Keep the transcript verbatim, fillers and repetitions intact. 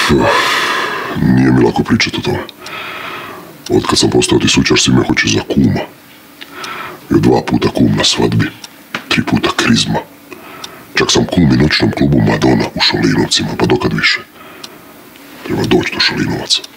Nije mi lako pričati o tome. Od kad sam postao tisućar, svi me hoće za kuma. Bio dva puta kum na svadbi, tri puta krizma. Čak sam kum i noćnom klubu Madonna u Šolinovcima, pa dokad više. Treba doći do Šolinovaca.